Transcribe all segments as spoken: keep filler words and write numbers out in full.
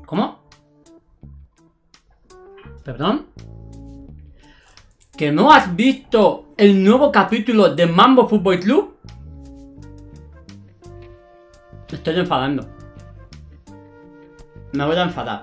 ¿Cómo? ¿Perdón? ¿Que no has visto el nuevo capítulo de Mambo Fútbol Club? Me estoy enfadando. Me voy a enfadar.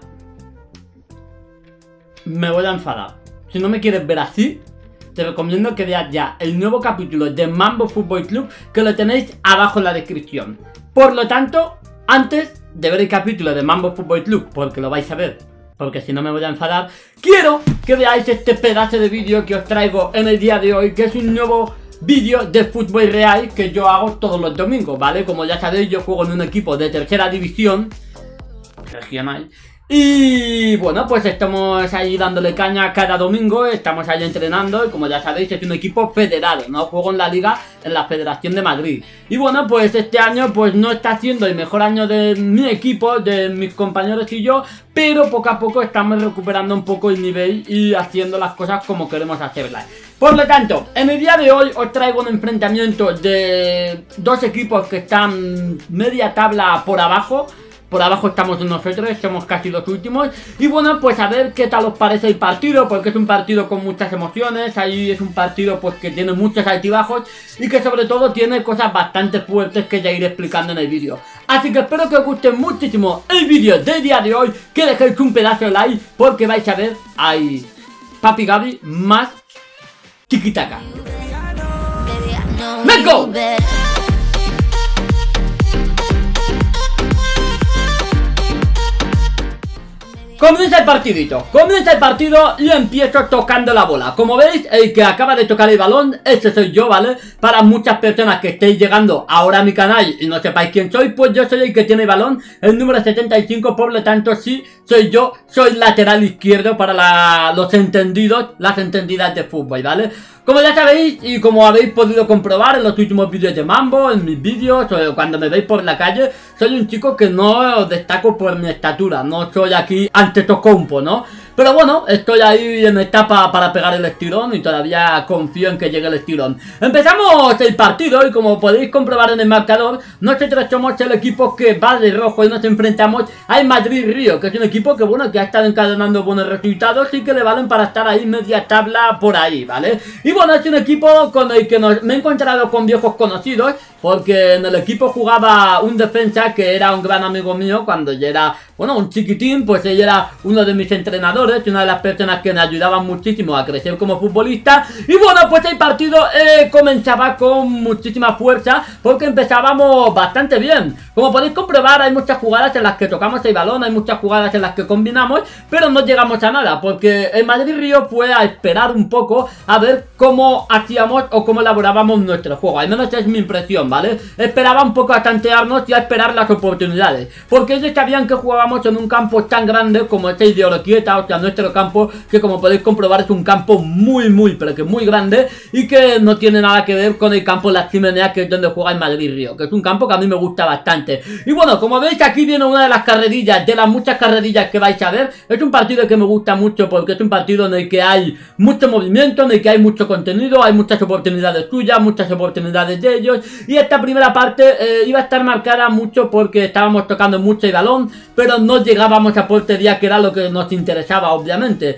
Me voy a enfadar. Si no me quieres ver así, te recomiendo que veas ya el nuevo capítulo de Mambo Fútbol Club, que lo tenéis abajo en la descripción. Por lo tanto, antes de ver el capítulo de Mambo Fútbol Club, porque lo vais a ver, porque si no me voy a enfadar, quiero que veáis este pedazo de vídeo que os traigo en el día de hoy, que es un nuevo vídeo de fútbol real que yo hago todos los domingos, ¿vale? Como ya sabéis, yo juego en un equipo de tercera división regional. Y bueno, pues estamos ahí dándole caña cada domingo, estamos ahí entrenando y como ya sabéis es un equipo federado, no juego en la liga, en la Federación de Madrid. Y bueno, pues este año pues no está siendo el mejor año de mi equipo, de mis compañeros y yo, pero poco a poco estamos recuperando un poco el nivel y haciendo las cosas como queremos hacerlas. Por lo tanto, en el día de hoy os traigo un enfrentamiento de dos equipos que están media tabla por abajo. Por abajo estamos nosotros, somos casi los últimos. Y bueno, pues a ver qué tal os parece el partido, porque es un partido con muchas emociones. Ahí es un partido pues que tiene muchos altibajos y que sobre todo tiene cosas bastante fuertes que ya iré explicando en el vídeo. Así que espero que os guste muchísimo el vídeo del día de hoy, que dejéis un pedazo de like, porque vais a ver ahí Papi Gaby más tiki-taka. ¡Let's go! Comienza el partidito, comienza el partido y empiezo tocando la bola. Como veis, el que acaba de tocar el balón, ese soy yo, ¿vale? Para muchas personas que estéis llegando ahora a mi canal y no sepáis quién soy, pues yo soy el que tiene el balón, el número setenta y cinco, por lo tanto sí, soy yo, soy lateral izquierdo para la, los entendidos, las entendidas de fútbol, ¿vale? Como ya sabéis y como habéis podido comprobar en los últimos vídeos de Mambo, en mis vídeos o cuando me veis por la calle, soy un chico que no destaco por mi estatura, no soy aquí Antetokounmpo, ¿no? Pero bueno, estoy ahí en etapa para pegar el estirón y todavía confío en que llegue el estirón. Empezamos el partido y como podéis comprobar en el marcador, nosotros somos el equipo que va de rojo y nos enfrentamos al Madrid Río, que es un equipo que bueno, que ha estado encadenando buenos resultados y que le valen para estar ahí media tabla por ahí, ¿vale? Y bueno, es un equipo con el que nos, me he encontrado con viejos conocidos, porque en el equipo jugaba un defensa que era un gran amigo mío cuando yo era, bueno, un chiquitín, pues él era uno de mis entrenadores, una de las personas que me ayudaban muchísimo a crecer como futbolista. Y bueno, pues el partido eh, comenzaba con muchísima fuerza, porque empezábamos bastante bien. Como podéis comprobar, hay muchas jugadas en las que tocamos el balón, hay muchas jugadas en las que combinamos, pero no llegamos a nada, porque el Madrid Río fue a esperar un poco a ver cómo hacíamos o cómo elaborábamos nuestro juego, al menos es mi impresión, ¿vale? Esperaba un poco a tantearnos y a esperar las oportunidades, porque ellos sabían que jugábamos en un campo tan grande como es el de Oroquieta, o sea, nuestro campo, que como podéis comprobar es un campo muy, muy, pero que muy grande y que no tiene nada que ver con el campo Las Chimeneas, que es donde juega el Madrid Río, que es un campo que a mí me gusta bastante. Y bueno, como veis aquí viene una de las carrerillas, de las muchas carrerillas que vais a ver. Es un partido que me gusta mucho porque es un partido en el que hay mucho movimiento, en el que hay mucho contenido, hay muchas oportunidades suyas, muchas oportunidades de ellos. Y esta primera parte eh, iba a estar marcada mucho porque estábamos tocando mucho el balón, pero no llegábamos a portería, que era lo que nos interesaba obviamente.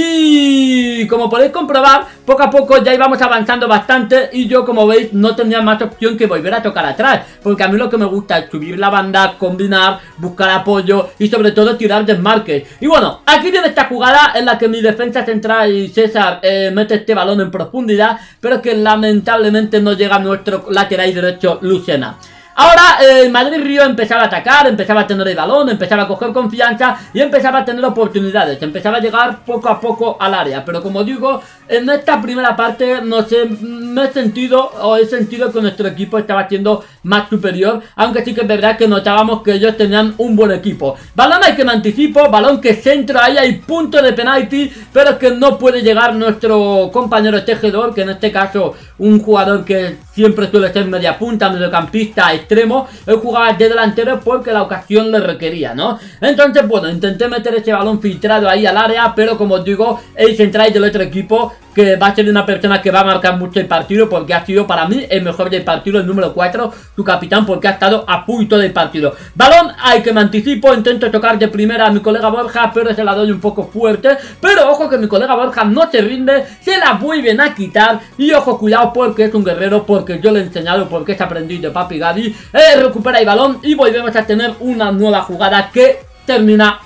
Y como podéis comprobar, poco a poco ya íbamos avanzando bastante y yo, como veis, no tenía más opción que volver a tocar atrás, porque a mí lo que me gusta es subir la banda, combinar, buscar apoyo y sobre todo tirar desmarques. Y bueno, aquí viene esta jugada en la que mi defensa central y César eh, mete este balón en profundidad, pero que lamentablemente no llega a nuestro lateral derecho Lucena. Ahora el eh, Madrid Río empezaba a atacar, empezaba a tener el balón, empezaba a coger confianza y empezaba a tener oportunidades, empezaba a llegar poco a poco al área. Pero como digo, en esta primera parte no sé, me he sentido o he sentido que nuestro equipo estaba siendo más superior, aunque sí que es verdad que notábamos que ellos tenían un buen equipo. Balón al que me anticipo, balón que centro, ahí hay punto de penalti, pero es que no puede llegar nuestro compañero tejedor, que en este caso un jugador que siempre suele ser media punta, mediocampista, extremo. Él jugaba de delantero porque la ocasión le requería, ¿no? Entonces, bueno, intenté meter ese balón filtrado ahí al área, pero como os digo, el central del otro equipo que va a ser una persona que va a marcar mucho el partido, porque ha sido para mí el mejor del partido, el número cuatro, su capitán, porque ha estado a punto del partido. Balón, hay que me anticipo, intento tocar de primera a mi colega Borja, pero se la doy un poco fuerte. Pero ojo que mi colega Borja no se rinde, se la vuelven a quitar. Y ojo, cuidado, porque es un guerrero, porque yo le he enseñado, porque es aprendiz de Papi Gaby. Eh, recupera el balón y volvemos a tener una nueva jugada que termina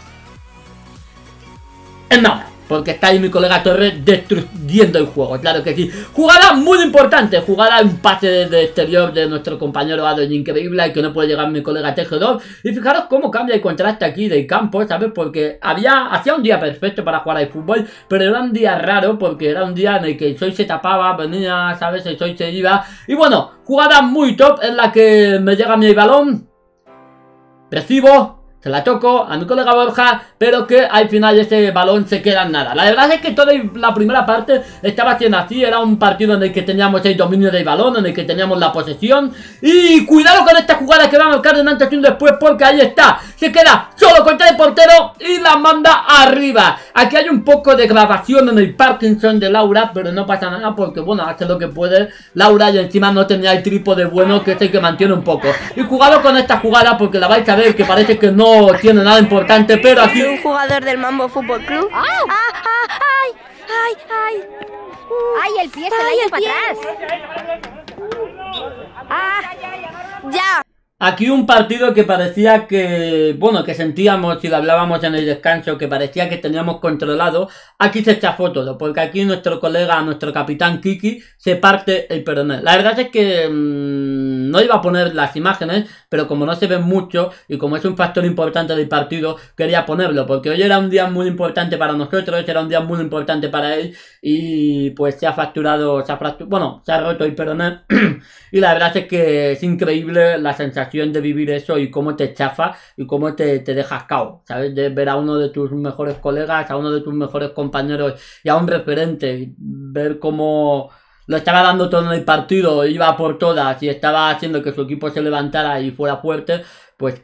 en nada, porque está ahí mi colega Torres destruyendo el juego, claro que sí. Jugada muy importante, jugada un pase de exterior de nuestro compañero Adoy increíble, y que no puede llegar mi colega Tejedor. Y fijaros cómo cambia el contraste aquí del campo, ¿sabes? Porque había, hacía un día perfecto para jugar al fútbol, pero era un día raro, porque era un día en el que el Soy se tapaba, venía, ¿sabes? El Soy se iba. Y bueno, jugada muy top en la que me llega mi balón, recibo, se la toco a mi colega Borja, pero que al final ese balón se queda en nada. La verdad es que toda la primera parte estaba siendo así. Era un partido en el que teníamos el dominio del balón, en el que teníamos la posesión. Y cuidado con esta jugada que va a marcar en antes y un después, porque ahí está. Se queda solo contra el portero y la manda arriba. Aquí hay un poco de grabación en el Parkinson de Laura, pero no pasa nada porque, bueno, hace lo que puede Laura, y encima no tenía el trípode bueno, que es el que mantiene un poco. Y cuidado con esta jugada, porque la vais a ver que parece que no tiene nada importante, pero aquí soy un jugador del Mambo Fútbol Club. ¡Ah! ¡Ah! ¡Ah! ¡Ay! ¡Ay! ¡Ay! ¡Ay! El pie se le ha ido para atrás. ¡Ah! ¡Ya! Aquí un partido que parecía que, bueno, que sentíamos y lo hablábamos en el descanso, que parecía que teníamos controlado. Aquí se chafó todo, porque aquí nuestro colega, nuestro capitán Kiki, se parte el peroné. La verdad es que mmm, no iba a poner las imágenes, pero como no se ven mucho y como es un factor importante del partido, quería ponerlo, porque hoy era un día muy importante para nosotros, era un día muy importante para él, y pues se ha fracturado, se ha fracturado, bueno, se ha roto el peroné. Y la verdad es que es increíble la sensación de vivir eso y cómo te chafa y cómo te, te dejas cao, ¿sabes? De ver a uno de tus mejores colegas, a uno de tus mejores compañeros y a un referente, ver cómo lo estaba dando todo en el partido, iba por todas y estaba haciendo que su equipo se levantara y fuera fuerte, pues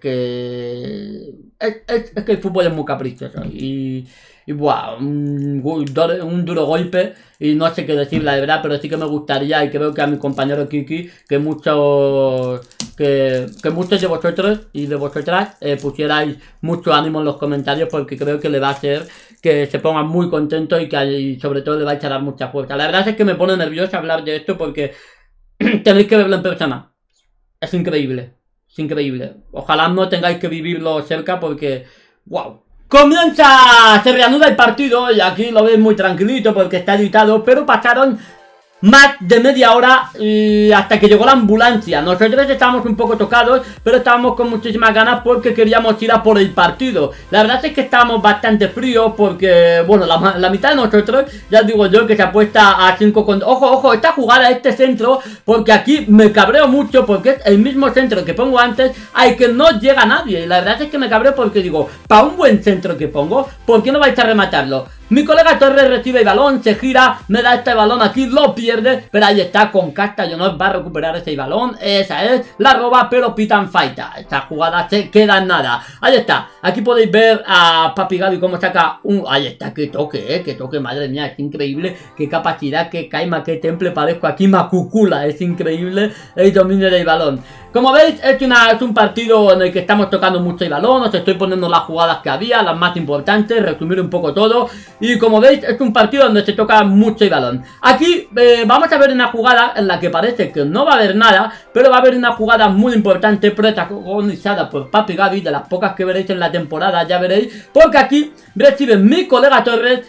que es, es, es que el fútbol es muy caprichoso y, y wow, un, un duro golpe y no sé qué decir la verdad, pero sí que me gustaría, y creo que a mi compañero Kiki, que muchos que, que muchos de vosotros y de vosotras eh, pusierais mucho ánimo en los comentarios, porque creo que le va a hacer que se pongan muy contentos y que y sobre todo le va a echar mucha fuerza. La verdad es que me pone nervioso hablar de esto porque tenéis que verlo en persona, es increíble. Es increíble. Ojalá no tengáis que vivirlo cerca porque... ¡Wow! Comienza... Se reanuda el partido y aquí lo veis muy tranquilito porque está editado, pero pasaron más de media hora y hasta que llegó la ambulancia. Nosotros estábamos un poco tocados, pero estábamos con muchísimas ganas porque queríamos ir a por el partido. La verdad es que estábamos bastante fríos porque, bueno, la, la mitad de nosotros, ya os digo yo, que se apuesta a cinco con... Ojo, ojo, esta jugada, este centro, porque aquí me cabreo mucho porque es el mismo centro que pongo antes al que no llega nadie. Y la verdad es que me cabreo porque digo, para un buen centro que pongo, ¿por qué no vais a rematarlo? Mi colega Torres recibe el balón, se gira, me da este balón aquí, lo pierde, pero ahí está, con Castellonor va a recuperar ese balón, esa es, la roba, pero pitan falta. Esta jugada se queda en nada. Ahí está, aquí podéis ver a Papi Gaby cómo saca un... Ahí está, qué toque, eh, qué toque, madre mía, es increíble, qué capacidad, qué caima, qué temple, parezco aquí Macucula, es increíble el dominio del balón. Como veis, es, una, es un partido en el que estamos tocando mucho el balón, os estoy poniendo las jugadas que había, las más importantes, resumir un poco todo. Y como veis, es un partido donde se toca mucho el balón. Aquí eh, vamos a ver una jugada en la que parece que no va a haber nada, pero va a haber una jugada muy importante protagonizada por Papi Gaby, de las pocas que veréis en la temporada, ya veréis. Porque aquí recibe mi colega Torres,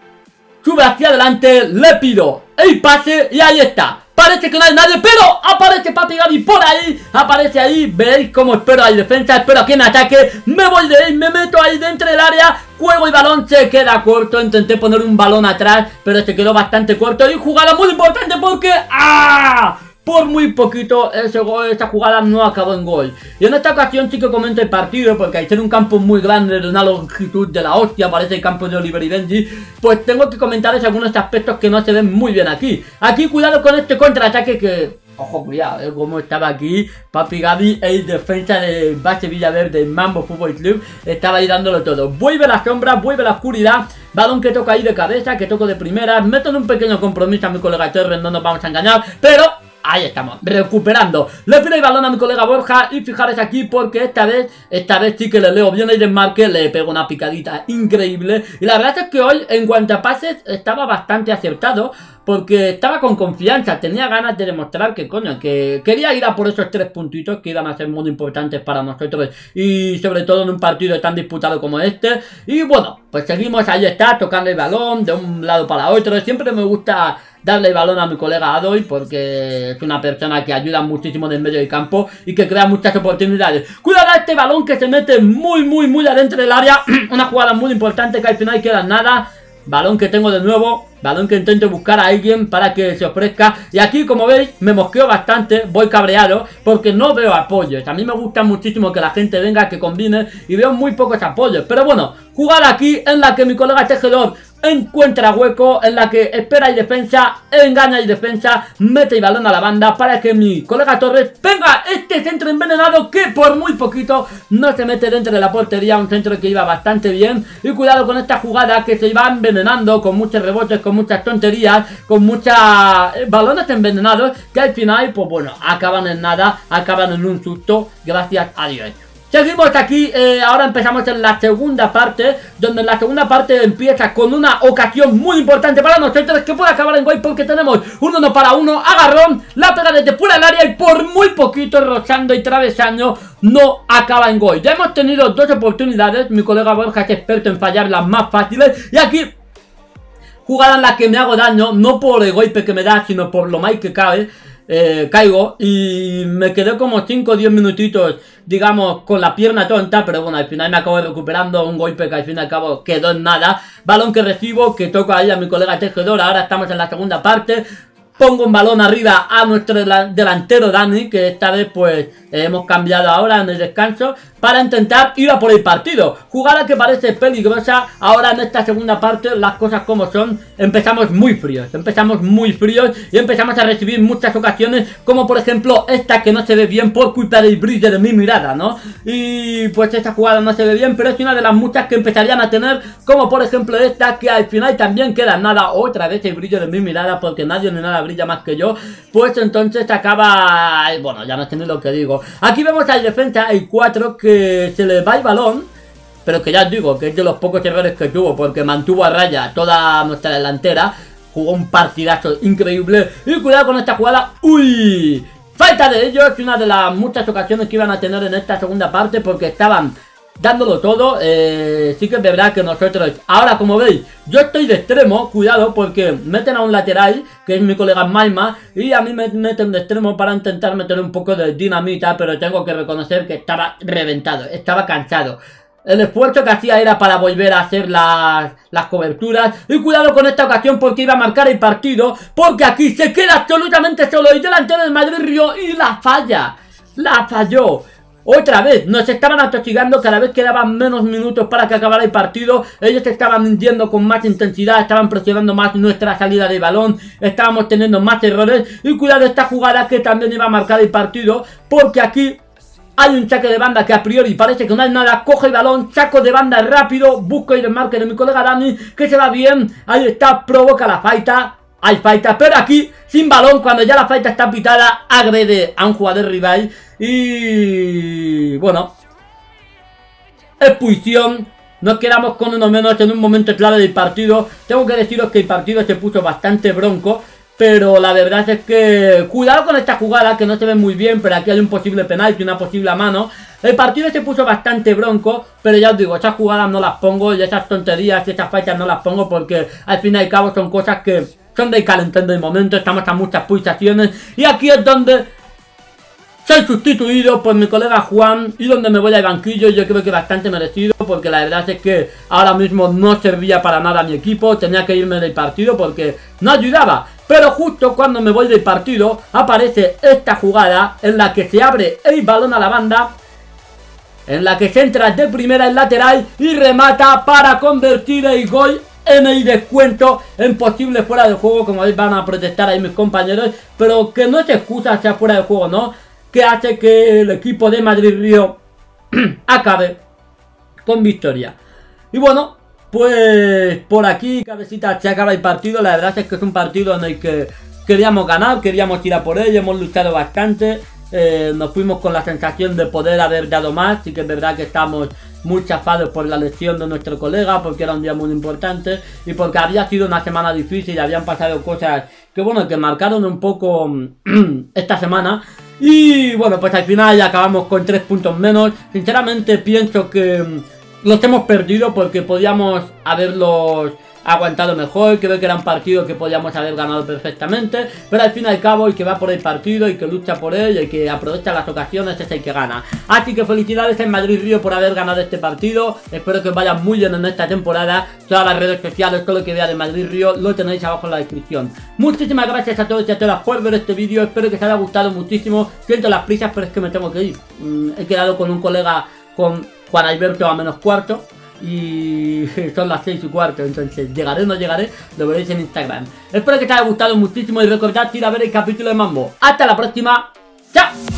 sube hacia adelante, le pido el pase y ahí está. Parece que no hay nadie, pero aparece Papi Gaby por ahí, aparece ahí, veis cómo espero ahí defensa, espero que me ataque, me voy de ahí, me meto ahí dentro del área, juego el balón, se queda corto, intenté poner un balón atrás, pero se quedó bastante corto y jugada muy importante porque ¡ah! Por muy poquito ese gol, esa jugada no acabó en gol. Y en esta ocasión sí que comento el partido, porque al ser un campo muy grande, de una longitud de la hostia, parece el campo de Oliver y Benji, pues tengo que comentarles algunos aspectos que no se ven muy bien aquí. Aquí cuidado con este contraataque que... Ojo, cuidado, eh, como estaba aquí Papi Gaby, el defensa de base Villaverde, Mambo Fútbol Club, estaba ahí dándolo todo. Vuelve la sombra, vuelve la oscuridad. balón que toco ahí de cabeza, que toco de primera, meto en un pequeño compromiso a mi colega Torres, no nos vamos a engañar, pero ahí estamos, recuperando. Le pido el balón a mi colega Borja y fijaros aquí porque esta vez, esta vez sí que le leo bien el desmarque, le pego una picadita increíble. Y la verdad es que hoy, en cuanto a pases, estaba bastante acertado porque estaba con confianza, tenía ganas de demostrar que coño, que quería ir a por esos tres puntitos que iban a ser muy importantes para nosotros y sobre todo en un partido tan disputado como este. Y bueno, pues seguimos, ahí está, tocando el balón de un lado para otro. Siempre me gusta darle el balón a mi colega Adoy porque es una persona que ayuda muchísimo en el medio del campo y que crea muchas oportunidades. Cuidado a este balón que se mete muy muy muy adentro del área. Una jugada muy importante que al final queda nada. Balón que tengo de nuevo, balón que intento buscar a alguien para que se ofrezca. Y aquí, como veis, me mosqueo bastante, voy cabreado porque no veo apoyos. A mí me gusta muchísimo que la gente venga, que combine, y veo muy pocos apoyos. Pero bueno, jugada aquí en la que mi colega Tejedor encuentra hueco, en la que espera y defensa, engaña y defensa, mete el balón a la banda para que mi colega Torres venga este centro envenenado que por muy poquito no se mete dentro de la portería, un centro que iba bastante bien. Y cuidado con esta jugada que se iba envenenando con muchos rebotes, con muchas tonterías, con muchos balones envenenados que al final, pues bueno, acaban en nada, acaban en un susto, gracias a Dios. Seguimos aquí, eh, ahora empezamos en la segunda parte, donde en la segunda parte empieza con una ocasión muy importante para nosotros que puede acabar en gol porque tenemos un uno para uno, agarrón, la pega desde fuera del área y por muy poquito rozando y travesando no acaba en gol. Ya hemos tenido dos oportunidades, mi colega Borja es experto en fallar las más fáciles y aquí jugada en la que me hago daño, no por el golpe que me da, sino por lo mal que cae. Eh, caigo y me quedé como cinco o diez minutitos, digamos, con la pierna tonta, pero bueno, al final me acabo recuperando un golpe que al fin y al cabo quedó en nada. Balón que recibo, que toco ahí a mi colega Tejedor. Ahora estamos en la segunda parte. Pongo un balón arriba a nuestro delantero Dani, que esta vez pues eh, hemos cambiado ahora en el descanso para intentar ir a por el partido. Jugada que parece peligrosa. Ahora en esta segunda parte las cosas como son. Empezamos muy fríos, empezamos muy fríos y empezamos a recibir muchas ocasiones, como por ejemplo esta que no se ve bien por culpa del brillo de mi mirada, ¿no? Y pues esta jugada no se ve bien, pero es una de las muchas que empezarían a tener, como por ejemplo esta que al final también queda nada. Otra vez el brillo de mi mirada porque nadie ni nada brilla más que yo. Pues entonces acaba... Bueno, ya no sé ni lo que digo. Aquí vemos al defensa, el cuatro, que que se le va el balón, pero que ya os digo que es de los pocos errores que tuvo porque mantuvo a raya toda nuestra delantera, jugó un partidazo increíble. Y cuidado con esta jugada. ¡Uy! Falta de ellos, una de las muchas ocasiones que iban a tener en esta segunda parte porque estaban dándolo todo. eh, Sí que es verdad que nosotros, ahora como veis, yo estoy de extremo, cuidado porque meten a un lateral, que es mi colega Malma, y a mí me meten de extremo para intentar meter un poco de dinamita, pero tengo que reconocer que estaba reventado, estaba cansado. El esfuerzo que hacía era para volver a hacer las, las coberturas. Y cuidado con esta ocasión porque iba a marcar el partido, porque aquí se queda absolutamente solo el delantero del Madrid Río y la falla, la falló. Otra vez, nos estaban atosigando, cada vez quedaban menos minutos para que acabara el partido. Ellos estaban yendo con más intensidad, estaban presionando más nuestra salida de balón, estábamos teniendo más errores. Y cuidado esta jugada que también iba a marcar el partido, porque aquí hay un saque de banda que a priori parece que no hay nada. Coge el balón, saco de banda rápido, busco el desmarque de mi colega Dani, que se va bien, ahí está, provoca la falta. Hay falta, pero aquí, sin balón, cuando ya la falta está pitada, agrede a un jugador rival. Y bueno, expulsión. Nos quedamos con uno menos en un momento clave del partido. Tengo que deciros que el partido se puso bastante bronco, pero la verdad es que cuidado con esta jugada que no se ve muy bien, pero aquí hay un posible penalti, una posible mano. El partido se puso bastante bronco, pero ya os digo, esas jugadas no las pongo y esas tonterías y esas faltas no las pongo porque al fin y al cabo son cosas que son de calentón del momento. Estamos a muchas pulsaciones y aquí es donde soy sustituido por mi colega Juan y donde me voy al banquillo. Yo creo que bastante merecido porque la verdad es que ahora mismo no servía para nada a mi equipo. Tenía que irme del partido porque no ayudaba. Pero justo cuando me voy del partido aparece esta jugada en la que se abre el balón a la banda, en la que se entra de primera el lateral y remata para convertir el gol en el descuento, en posible fuera de juego, como veis van a protestar ahí mis compañeros, pero que no se excusa sea fuera de juego, ¿no? Que hace que el equipo de Madrid Río acabe con victoria. Y bueno, pues por aquí, cabecita, se acaba el partido. La verdad es que es un partido en el que queríamos ganar, queríamos ir a por ello, hemos luchado bastante. Eh, nos fuimos con la sensación de poder haber dado más. Sí que es verdad que estamos muy chafados por la lesión de nuestro colega, porque era un día muy importante y porque había sido una semana difícil y habían pasado cosas que bueno, que marcaron un poco esta semana. Y bueno, pues al final ya acabamos con tres puntos menos. Sinceramente pienso que los hemos perdido porque podíamos haberlos aguantado mejor. Creo que era un partido que podíamos haber ganado perfectamente, pero al fin y al cabo el que va por el partido, el que lucha por él, el que aprovecha las ocasiones es el que gana. Así que felicidades en Madrid Río por haber ganado este partido. Espero que os vaya muy bien en esta temporada. Todas las redes sociales, todo lo que vea de Madrid Río lo tenéis abajo en la descripción. Muchísimas gracias a todos y a todas por ver este vídeo. Espero que os haya gustado muchísimo. Siento las prisas, pero es que me tengo que ir. mm, He quedado con un colega, con Juan Alberto, a menos cuarto y son las seis y cuarto, entonces llegaré o no llegaré, lo veréis en Instagram. Espero que te haya gustado muchísimo y recordad ir a ver el capítulo de Mambo. Hasta la próxima, chao.